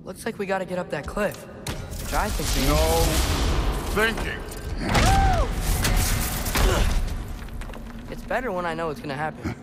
Looks like we gotta get up that cliff. Which I think we... No thinking. It's better when I know it's gonna happen.